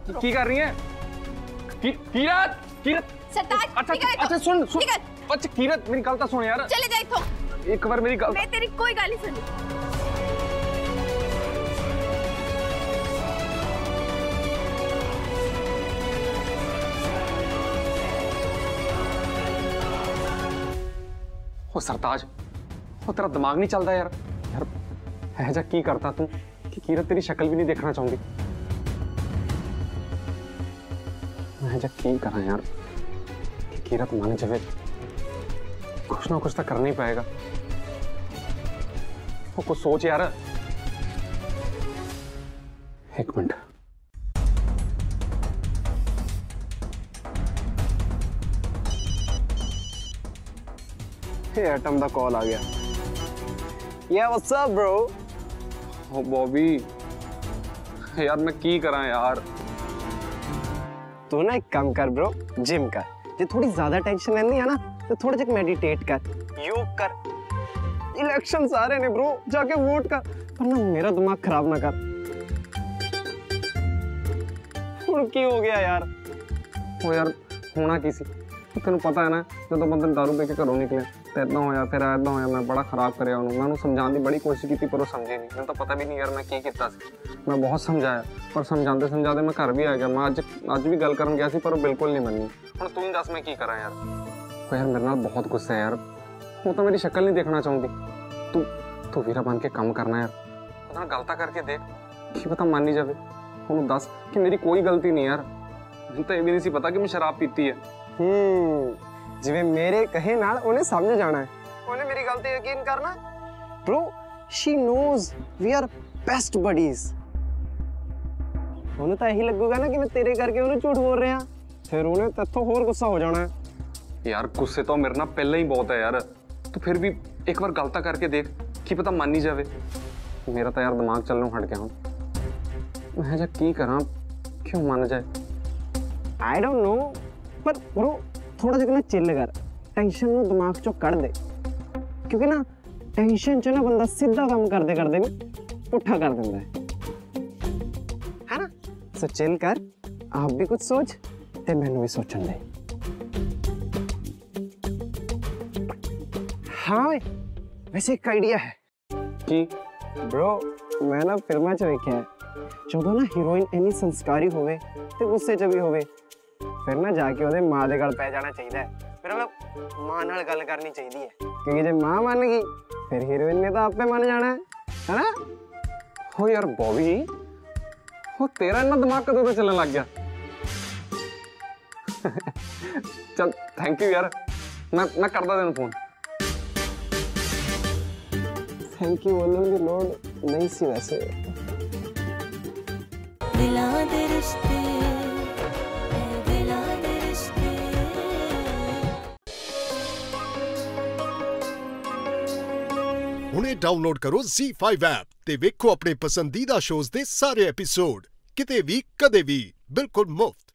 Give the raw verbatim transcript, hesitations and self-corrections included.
की कर रही है? की, कीरत कीरत सरताज अच्छा अच्छा सुन सुन अच्छा कीरत मेरी गल तो सुन यार चले जा इथों एक बार मेरी गल मैं तेरी कोई गल नहीं सुनी ओ सरताज ओ तेरा दिमाग नहीं चलता यार यार है जा की करता तू कि कीरत तेरी शक्ल भी नहीं देखना चाहूंगी मैं जा की करा यार कि कीरत मान जावे कुछ ना कुछ तो करना ही पाएगा वो कुछ सोच यार एक मिनट एटम दा कॉल आ गया या व्हाट्स अप ब्रो ओ बॉबी यार मैं की करा यार तू ना एक काम कर ब्रो जिम कर जे थोड़ी ज्यादा टेंशन रहनी है ना तो थोड़ा जक मेडिटेट कर योग कर इलेक्शन सारे ने ब्रो जाके वोट कर पर ना मेरा दिमाग खराब ना कर और की हो गया यार ओ यार होना की सी तेन पता है ना जो तो बंदे दारू पी के घरों निकले तो इदा होया फिर इदा होया मैं बड़ा खराब कराया उन्होंने मैं समझाने की बड़ी कोशिश की पर वो समझे नहीं मैं तो पता भी नहीं यार मैं की किया मैं बहुत समझाया पर समझाते समझाते मैं घर भी आ गया मैं अज अज भी गल कर गया पर वो बिल्कुल नहीं मनी हम तू ही दस मैं की करा यार तो यार मेरे नाल बहुत गुस्सा है यार वो तो मेरी शक्ल नहीं देखना चाहती तू तू वीरा बन के काम करना यार गलता करके देख कि पता मान नहीं जाए उन्होंने दस कि मेरी कोई गलती नहीं यार मैं तो ये भी नहीं सी पता कि मैं शराब पीती है हम्म जिवें मेरे कहे नाल उन्हें समझ जाना है उन्हें मेरी गल ते यकीन करना bro she knows we are best buddies उन्हें तो यही लगेगा ना कि मैं तेरे करके उन्हें झूठ बोल रहा फिर उन्हें तत्थों होर गुस्सा हो जाना है यार गुस्से तो मेरे ना पहले ही बहुत है यार तो फिर भी एक बार गलता करके देख कि पता मान नहीं जावे मेरा तो यार दिमाग चलनों हट गया हूं मैं जा की करा क्यों मान जाए आई डोंट नो पर ब्रो थोड़ा जगह ना चिल कर टेंशन नु दिमाग चो कढ़ दे क्योंकि ना टेंशन च ना बंदा सीधा काम करते करते भी पुट्ठा कर देता है है ना सो चिल कर आप भी कुछ सोच ते मैनू भी सोचन दे हाँ वैसे एक आइडिया है कि ब्रो मैं ना फिल्मां च वेख्या है ਜਦੋਂ ना हीरोइन इन्नी संस्कारी होवे ते गुस्से च भी होवे फिर ना जाके ਉਹਦੇ मां ਦੇ गल पै जाना चाहिए फिर मतलब मां नाल गल करनी चाहिए है क्योंकि जे मां मान गई फिर हीरोइन ने तो आपे मान जाना है ना हो यार बॉबी हो तेरा इतना दिमाग कदों तो चलने लग गया चल थैंक यू यार मैं मैं करदा तेन फोन थैंक यू बोलने की लोड नहीं सी वैसे दिला दे रिश्ते दिला दे रिश्ते हुणे डाउनलोड करो ज़ी फाइव ऐप ते वेखो अपने पसंदीदा शोज़ दे सारे एपिसोड किते भी कदे भी बिल्कुल मुफ्त।